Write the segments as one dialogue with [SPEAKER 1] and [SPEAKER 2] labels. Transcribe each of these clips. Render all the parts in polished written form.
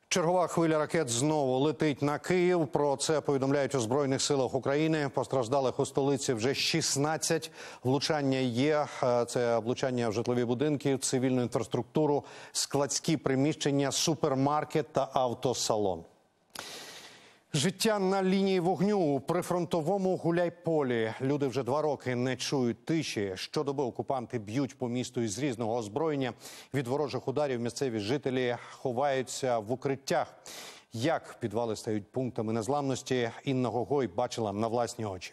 [SPEAKER 1] Чергова хвиля ракет знову летить на Київ. Про це повідомляють у Збройних силах України. Постраждалих у столиці вже 16. Влучання є. Це влучання в житлові будинки, цивільну інфраструктуру, складські приміщення, супермаркет та автосалон. Життя на лінії вогню у прифронтовому Гуляйполі. Люди вже 2 роки не чують тиші. Щодоби окупанти б'ють по місту із різного озброєння. Від ворожих ударів місцеві жителі ховаються в укриттях. Як підвали стають пунктами незламності, Інна Гогой бачила на власні очі.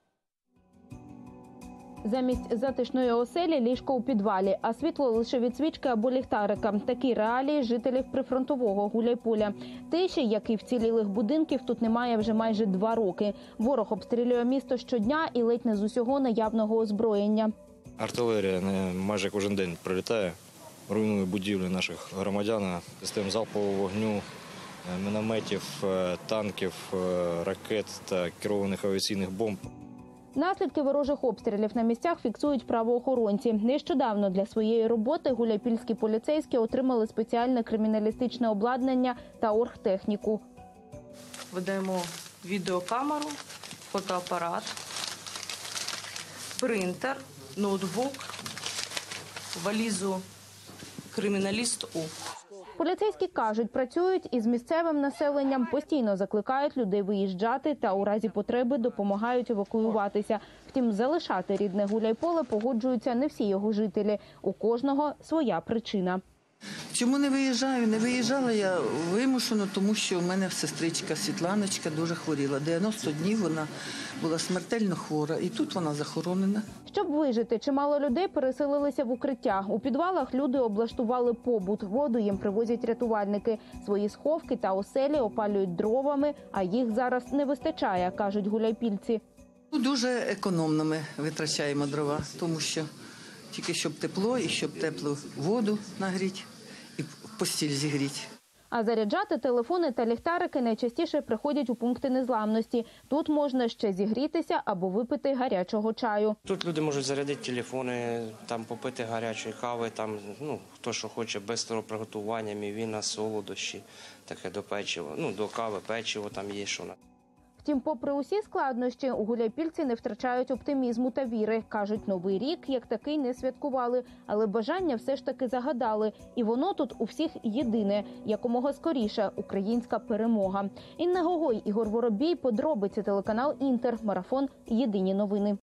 [SPEAKER 2] Замість затишної оселі – ліжко у підвалі, а світло лише від свічки або ліхтарика. Такі реалії жителів прифронтового Гуляйполя. Тиші, як і вцілілих будинків, тут немає вже майже 2 роки. Ворог обстрілює місто щодня і ледь не з усього наявного озброєння.
[SPEAKER 3] Артилерія майже кожен день прилітає, руйнує будівлі наших громадян. Систем залпового вогню, мінометів, танків, ракет та керованих авіаційних бомб.
[SPEAKER 2] Наслідки ворожих обстрілів на місцях фіксують правоохоронці. Нещодавно для своєї роботи гуляйпільські поліцейські отримали спеціальне криміналістичне обладнання та оргтехніку.
[SPEAKER 4] Видаємо відеокамеру, фотоапарат, принтер, ноутбук, валізу «Криміналіст-У».
[SPEAKER 2] Поліцейські кажуть, працюють із місцевим населенням, постійно закликають людей виїжджати та у разі потреби допомагають евакуюватися. Втім, залишати рідне Гуляйполе погоджуються не всі його жителі. У кожного своя причина.
[SPEAKER 5] Чому не виїжджаю? Не виїжджала я вимушено, тому що у мене сестричка Світланочка дуже хворіла. 90 днів вона була смертельно хвора, і тут вона захоронена.
[SPEAKER 2] Щоб вижити, чимало людей переселилися в укриття. У підвалах люди облаштували побут. Воду їм привозять рятувальники. Свої сховки та оселі опалюють дровами, а їх зараз не вистачає, кажуть гуляйпільці.
[SPEAKER 5] Дуже економно ми витрачаємо дрова, тому що тільки щоб тепло і щоб теплу воду нагріти і постіль зігріти.
[SPEAKER 2] А заряджати телефони та ліхтарики найчастіше приходять у пункти незламності. Тут можна ще зігрітися або випити гарячого чаю.
[SPEAKER 6] Тут люди можуть зарядити телефони, там попити гарячої кави, там хто що хоче, без приготування, мівіна, солодощі, таке до печива. До кави, печиво там є що.
[SPEAKER 2] Втім, попри усі складнощі, у гуляйпільці не втрачають оптимізму та віри. Кажуть, Новий рік як такий не святкували, але бажання все ж таки загадали. І воно тут у всіх єдине – якомога скоріше – українська перемога. Інна Гогой, Ігор Воробій, подробиці, телеканал «Інтер», марафон «Єдині новини».